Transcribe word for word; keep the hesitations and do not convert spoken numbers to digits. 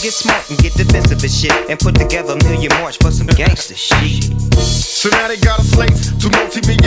get smart and get defensive and shit, and put together a million march for some gangster shit. So now they got a slate, two multi-million